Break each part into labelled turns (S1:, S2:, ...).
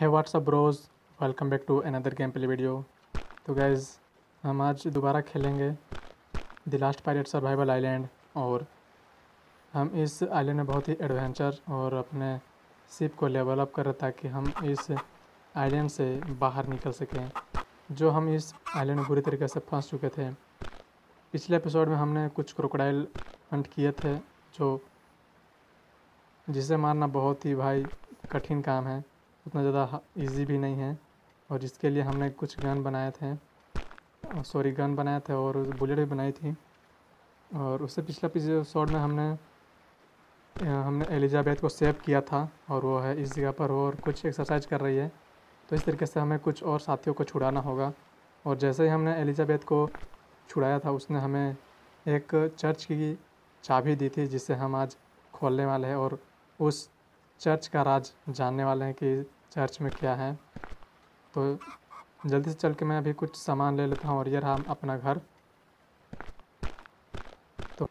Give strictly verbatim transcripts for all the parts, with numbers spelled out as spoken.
S1: है what's up bros, welcome back to another gameplay video. तो guys हम आज दोबारा खेलेंगे the last pirate survival island. और हम इस आइलैंड में बहुत ही एडवेंचर और अपने शिप को लेवल अप कर रहे ताकि हम इस आइलैंड से बाहर निकल सकें, जो हम इस आइलैंड में बुरी तरीके से फंस चुके थे। पिछले एपिसोड में हमने कुछ क्रोकोडाइल हंट किए थे, जो जिसे मारना बहुत ही भाई कठिन काम है, उतना ज़्यादा इजी भी नहीं है। और जिसके लिए हमने कुछ गन बनाए थे, सॉरी गन बनाए थे और बुलेट भी बनाई थी। और उससे पिछला एपिसोड में हमने हमने एलिजाबेथ को सेव किया था और वो है इस जगह पर और कुछ एक्सरसाइज कर रही है। तो इस तरीके से हमें कुछ और साथियों को छुड़ाना होगा। और जैसे ही हमने एलिजाबेथ को छुड़ाया था, उसने हमें एक चर्च की चाबी दी थी, जिसे हम आज खोलने वाले हैं और उस चर्च का राज जानने वाले हैं कि चर्च में क्या है। तो जल्दी से चल के मैं अभी कुछ सामान ले लेता हूँ और ये रहा अपना घर। तो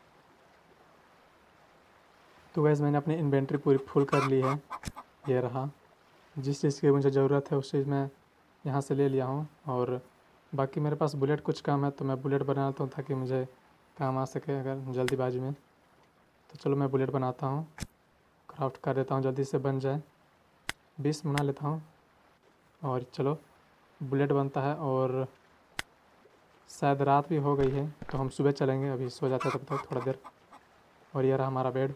S1: तो वैसे मैंने अपनी इन्वेंट्री पूरी फुल कर ली है। ये रहा, जिस चीज़ की मुझे ज़रूरत है उस चीज़ मैं यहाँ से ले लिया हूँ। और बाकी मेरे पास बुलेट कुछ कम है, तो मैं बुलेट बना लेता हूँ ताकि मुझे काम आ सके अगर जल्दीबाजी में। तो चलो मैं बुलेट बनाता हूँ, क्राफ्ट कर देता हूँ, जल्दी से बन जाए। बीस बना लेता हूँ और चलो बुलेट बनता है। और शायद रात भी हो गई है, तो हम सुबह चलेंगे, अभी सो जाते हैं तब तक थोड़ा देर। और ये रहा हमारा bed.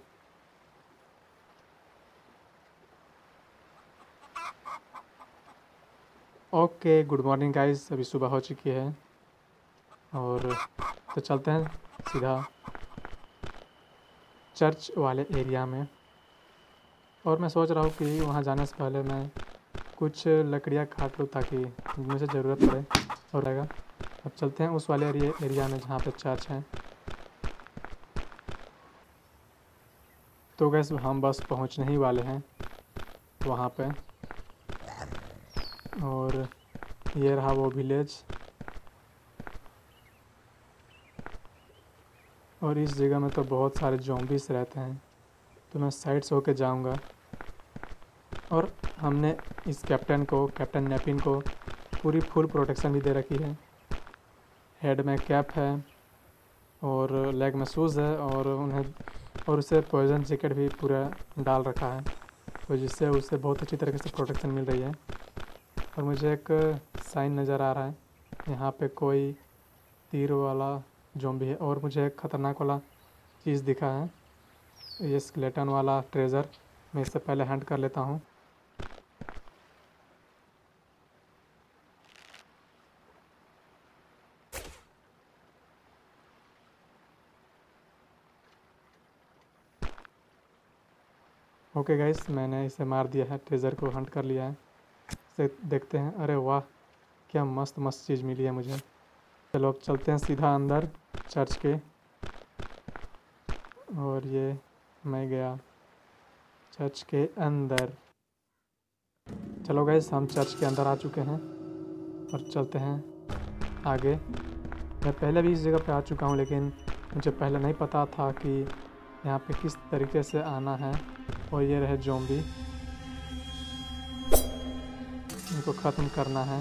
S1: Okay, good morning guys, अभी सुबह हो चुकी है। और तो चलते हैं सीधा चर्च वाले एरिया में। और मैं सोच रहा हूँ कि वहाँ जाने से पहले मैं कुछ लकड़ियाँ काट लूँ ताकि मुझे ज़रूरत पड़े और रहेगा। अब चलते हैं उस वाले एरिया एरिया में जहाँ पे चर्च है। तो गैस हम बस पहुँचने ही वाले हैं वहाँ पे। और ये रहा वो विलेज। और इस जगह में तो बहुत सारे ज़ॉम्बीज़ रहते हैं, तो मैं साइड से होके जाऊँगा। और हमने इस कैप्टन को कैप्टन नेपिन को पूरी फुल प्रोटेक्शन भी दे रखी है। हेड में कैप है और लेग में शूज़ है और उन्हें और उसे पॉइजन जैकेट भी पूरा डाल रखा है, तो जिससे उसे बहुत अच्छी तरीके से प्रोटेक्शन मिल रही है। और मुझे एक साइन नज़र आ रहा है, यहाँ पे कोई तीर वाला ज़ॉम्बी है। और मुझे एक ख़तरनाक वाला चीज़ दिखा है, ये स्केलेटन वाला ट्रेजर। मैं इससे पहले हंट कर लेता हूँ। ओके गाइस, मैंने इसे मार दिया है, ट्रेजर को हंट कर लिया है। इसे देखते हैं। अरे वाह, क्या मस्त मस्त चीज़ मिली है मुझे। चलो अब चलते हैं सीधा अंदर चर्च के। और ये मैं गया चर्च के अंदर। चलो गाइस, हम चर्च के अंदर आ चुके हैं और चलते हैं आगे। मैं पहले भी इस जगह पे आ चुका हूँ, लेकिन मुझे पहले नहीं पता था कि यहाँ पे किस तरीके से आना है। और ये रहे ज़ॉम्बी, इनको ख़त्म करना है।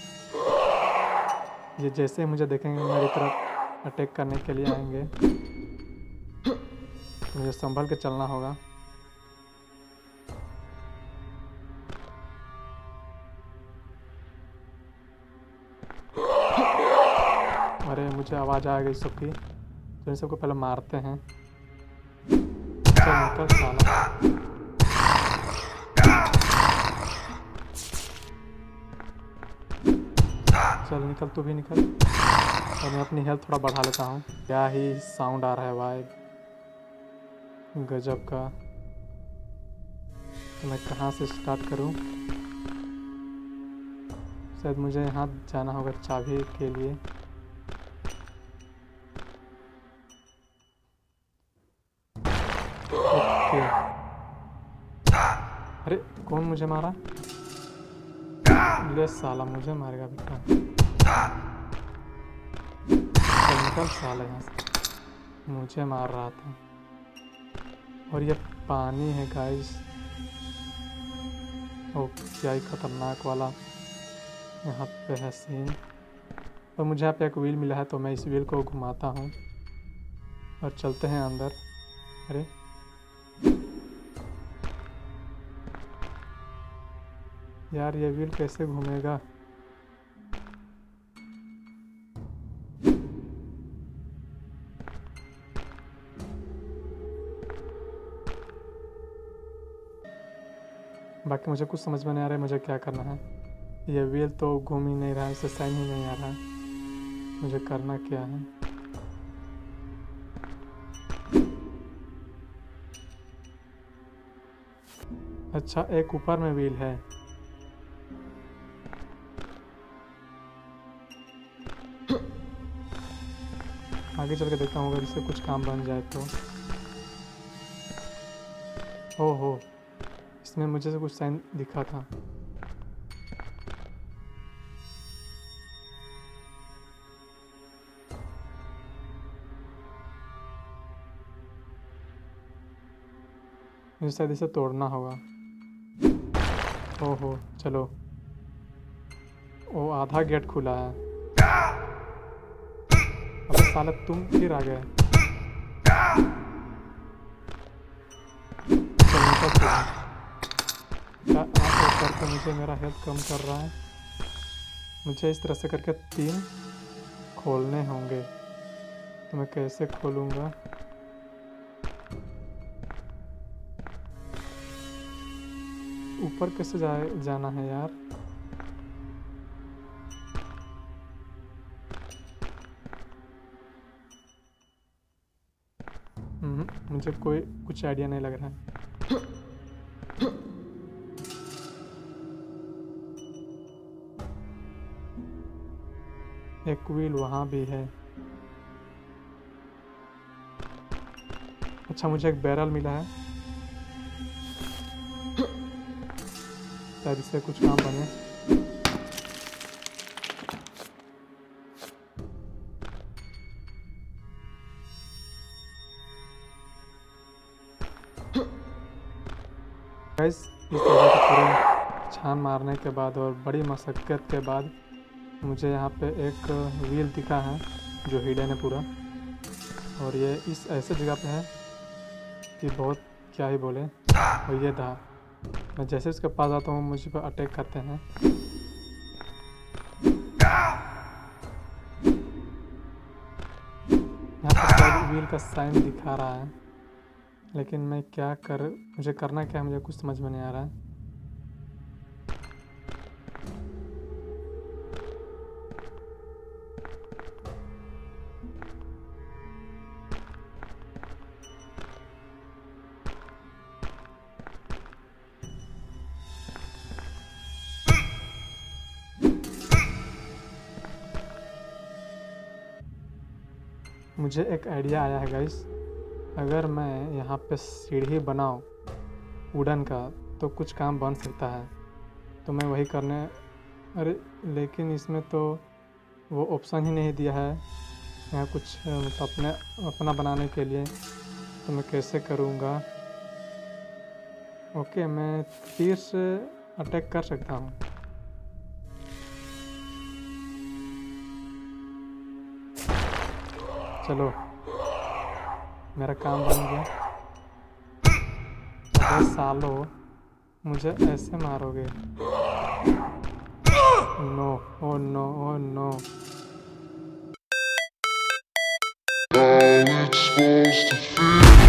S1: ये जैसे ही मुझे देखेंगे मेरी तरफ अटैक करने के लिए आएंगे, तो मुझे संभल के चलना होगा। अरे मुझे आवाज़ आ गई सबकी, तो इन सबको पहले मारते हैं। चल निकल साला। चल निकल, तू भी निकल। और मैं अपनी हेल्थ थोड़ा बढ़ा लेता हूँ। क्या ही साउंड आ रहा है भाई, गजब का। तो मैं कहाँ से स्टार्ट करूँ? शायद मुझे यहाँ जाना होगा चाबी के लिए। ओके। अरे कौन मुझे मारा? ले साला, मुझे मारेगा बेटा। चल निकल साला यहाँ से, मुझे मार रहा था। और ये पानी है गाइस, ओ क्या ही खतरनाक वाला यहाँ पे है सीन। और मुझे यहाँ पे एक व्हील मिला है तो मैं इस व्हील को घुमाता हूँ और चलते हैं अंदर। अरे यार ये व्हील कैसे घूमेगा? बाकी मुझे कुछ समझ में नहीं आ रहा है मुझे क्या करना है। ये व्हील तो घूम ही नहीं रहा है, इससे साइन ही नहीं आ रहा है। मुझे करना क्या है? अच्छा एक ऊपर में व्हील है। आगे चल के देखता हूँ अगर इससे कुछ काम बन जाए तो। ओहो इसमें मुझे से कुछ साइन दिखा था। मुझे शायद इसे तोड़ना होगा। ओहो चलो। ओ आधा गेट खुला है। अब साला तुम फिर आ गए। क्या आप करके मुझे मेरा हेल्थ कम कर रहा है? मुझे इस तरह से करके तीन खोलने होंगे तो मैं कैसे खोलूँगा? ऊपर कैसे जाए जाना है यार? मुझे कोई कुछ आइडिया नहीं लग रहा है। एक व्हील वहाँ भी है। अच्छा मुझे एक बैरल मिला है, शायद इससे कुछ काम बने। गाइस इस जगह को पूरा छान मारने के बाद और बड़ी मशक्क़त के बाद मुझे यहाँ पे एक व्हील दिखा है जो हिडन है पूरा। और ये इस ऐसे जगह पे है कि बहुत क्या ही बोले। और ये था मैं जैसे इसके पास आता हूँ मुझे पर अटैक करते हैं। यहाँ पर व्हील का साइन दिखा रहा है लेकिन मैं क्या कर मुझे करना क्या है मुझे कुछ समझ में नहीं आ रहा है। मुझे एक आइडिया आया है गाइस, अगर मैं यहाँ पे सीढ़ी बनाऊँ वुडन का तो कुछ काम बन सकता है। तो मैं वही करने अरे लेकिन इसमें तो वो ऑप्शन ही नहीं दिया है यहाँ कुछ मतलब अपने अपना बनाने के लिए। तो मैं कैसे करूँगा? ओके मैं तीर से अटैक कर सकता हूँ। चलो मेरा काम बन गया। अबे सालो मुझे ऐसे मारोगे? No oh no oh no.
S2: How it's supposed to feel.